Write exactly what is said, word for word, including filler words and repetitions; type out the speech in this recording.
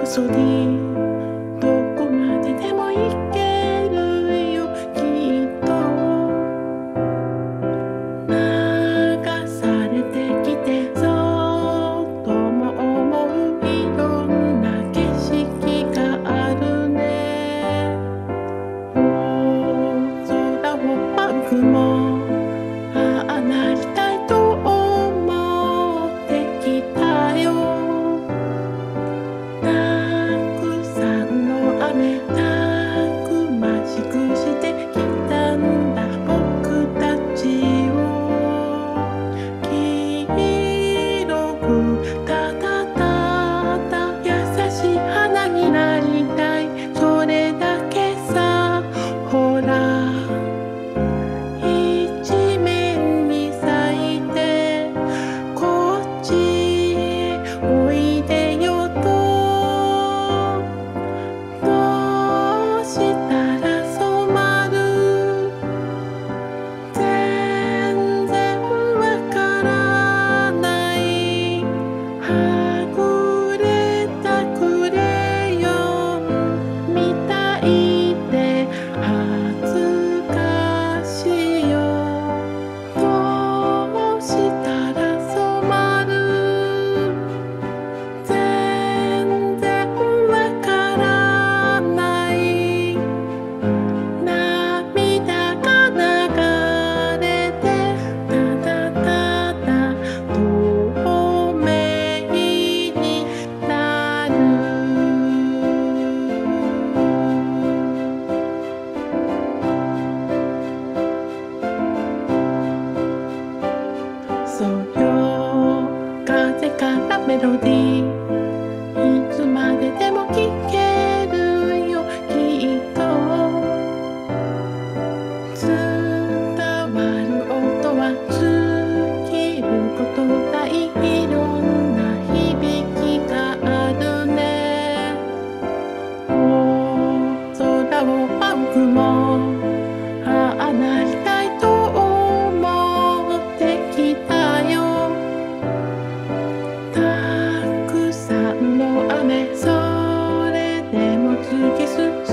そりどこまででも行けるよきっと流されてきてそっとも思ういろんな景色があるね大空を舞う雲ああなりたいと思ってきたよたくさんの雨たくましくしてきたんだ僕たちを黄色くただただ優しい花になりたいそれだけさほら一面に咲いてこっちへおいでよとどうしたら染まる全然わからないはぐれたクレヨンみたいで恥ずかしいよどうしたら染まる全然わからない涙が流れてただただ透明になるそうよ風からメロディーいつまででも聴けるよきっと伝わる音は尽きることないいろんな響きがあるね大空を舞う雲ああなりたいと思ってきたよたくさんの雨それでも突き進